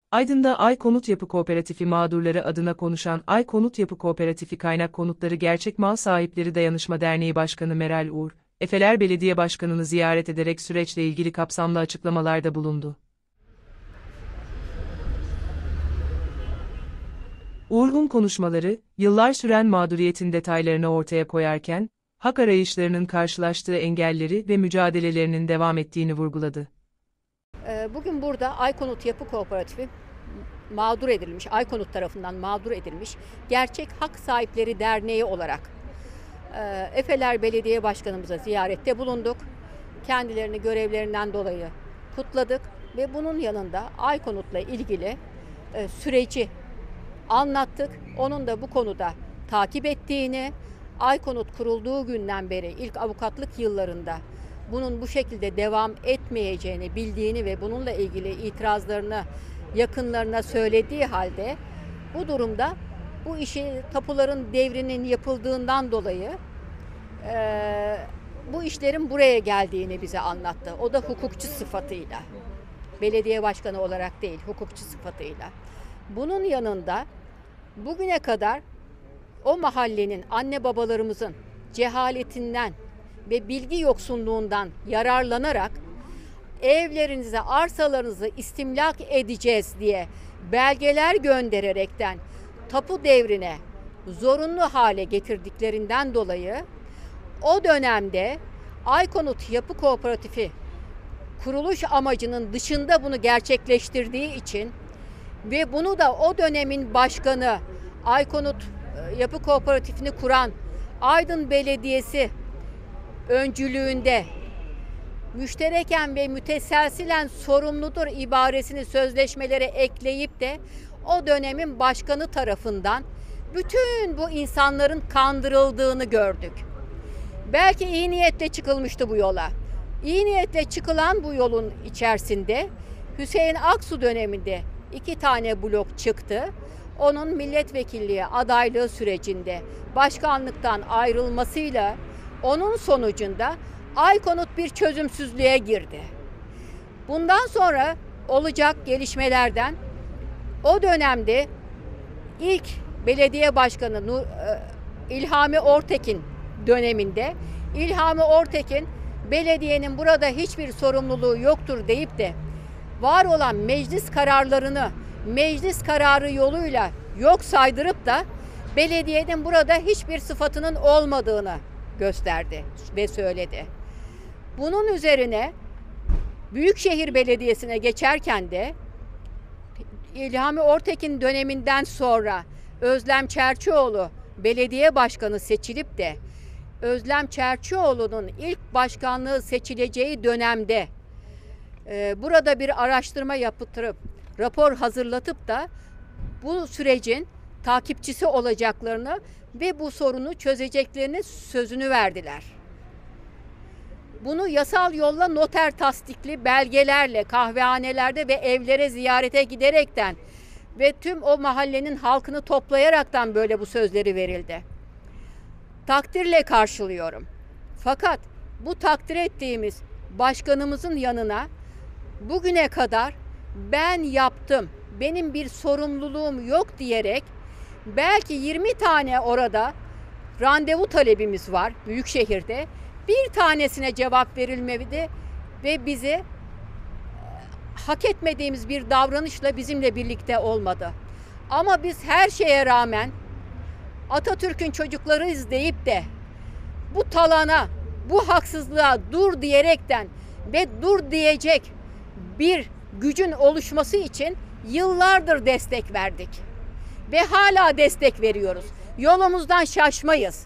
Aydın'da Ay Konut Yapı Kooperatifi mağdurları adına konuşan Ay Konut Yapı Kooperatifi Kaynak Konutları Gerçek Mal Sahipleri Dayanışma Derneği Başkanı Meral Uğur, Efeler Belediye Başkanı'nı ziyaret ederek süreçle ilgili kapsamlı açıklamalarda bulundu. Uğur'un konuşmaları, yıllar süren mağduriyetin detaylarını ortaya koyarken, hak arayışlarının karşılaştığı engelleri ve mücadelelerinin devam ettiğini vurguladı. Bugün burada Ay Konut Yapı Kooperatifi mağdur edilmiş, Ay Konut tarafından mağdur edilmiş Gerçek Hak Sahipleri Derneği olarak Efeler Belediye Başkanımıza ziyarette bulunduk. Kendilerini görevlerinden dolayı kutladık ve bunun yanında Ay Konut'la ilgili süreci anlattık. Onun da bu konuda takip ettiğini, Ay Konut kurulduğu günden beri ilk avukatlık yıllarında bunun bu şekilde devam etmeyeceğini bildiğini ve bununla ilgili itirazlarını yakınlarına söylediği halde bu durumda bu işi tapuların devrinin yapıldığından dolayı bu işlerin buraya geldiğini bize anlattı. O da hukukçu sıfatıyla. Belediye başkanı olarak değil, hukukçu sıfatıyla. Bunun yanında bugüne kadar o mahallenin anne babalarımızın cehaletinden ve bilgi yoksunluğundan yararlanarak evlerinize, arsalarınızı istimlak edeceğiz diye belgeler göndererekten tapu devrine zorunlu hale getirdiklerinden dolayı o dönemde Ay Konut Yapı Kooperatifi kuruluş amacının dışında bunu gerçekleştirdiği için ve bunu da o dönemin başkanı Ay Konut Yapı Kooperatifini kuran Aydın Belediyesi öncülüğünde müştereken ve müteselsilen sorumludur ibaresini sözleşmelere ekleyip de o dönemin başkanı tarafından bütün bu insanların kandırıldığını gördük. Belki iyi niyetle çıkılmıştı bu yola. İyi niyetle çıkılan bu yolun içerisinde Hüseyin Aksu döneminde 2 tane blok çıktı. Onun milletvekilliği adaylığı sürecinde başkanlıktan ayrılmasıyla onun sonucunda Ay Konut bir çözümsüzlüğe girdi. Bundan sonra olacak gelişmelerden o dönemde ilk belediye başkanı İlhami Ortekin döneminde İlhami Ortekin belediyenin burada hiçbir sorumluluğu yoktur deyip de var olan meclis kararlarını meclis kararı yoluyla yok saydırıp da belediyenin burada hiçbir sıfatının olmadığını gösterdi ve söyledi. Bunun üzerine Büyükşehir Belediyesi'ne geçerken de İlhami Ortekin döneminden sonra Özlem Çerçioğlu belediye başkanı seçilip de Özlem Çerçioğlu'nun ilk başkanlığı seçileceği dönemde burada bir araştırma yaptırıp rapor hazırlatıp da bu sürecin takipçisi olacaklarını ve bu sorunu çözeceklerini sözünü verdiler. Bunu yasal yolla noter tasdikli belgelerle kahvehanelerde ve evlere ziyarete giderekten ve tüm o mahallenin halkını toplayaraktan böyle bu sözleri verildi. Takdirle karşılıyorum. Fakat bu takdir ettiğimiz başkanımızın yanına bugüne kadar ben yaptım, benim bir sorumluluğum yok diyerek belki 20 tane orada randevu talebimiz var Büyükşehir'de. Bir tanesine cevap verilmedi ve bizi hak etmediğimiz bir davranışla bizimle birlikte olmadı. Ama biz her şeye rağmen Atatürk'ün çocuklarıyız deyip de bu talana, bu haksızlığa dur diyerekten ve dur diyecek bir gücün oluşması için yıllardır destek verdik. Ve hala destek veriyoruz. Yolumuzdan şaşmayız.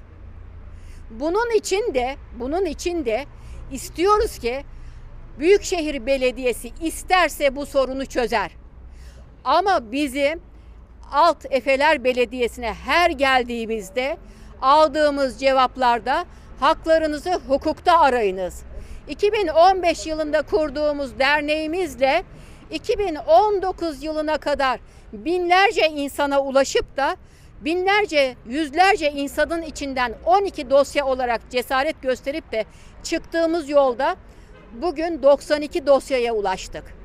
Bunun için de istiyoruz ki Büyükşehir Belediyesi isterse bu sorunu çözer. Ama bizim Efeler Belediyesi'ne her geldiğimizde aldığımız cevaplarda haklarınızı hukukta arayınız. 2015 yılında kurduğumuz derneğimizle 2019 yılına kadar binlerce insana ulaşıp da yüzlerce insanın içinden 12 dosya olarak cesaret gösterip de çıktığımız yolda bugün 92 dosyaya ulaştık.